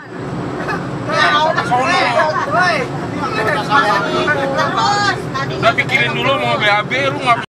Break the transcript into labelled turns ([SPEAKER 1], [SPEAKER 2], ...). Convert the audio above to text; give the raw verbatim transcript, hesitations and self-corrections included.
[SPEAKER 1] Udah pikirin dulu mau B A B, lu nggak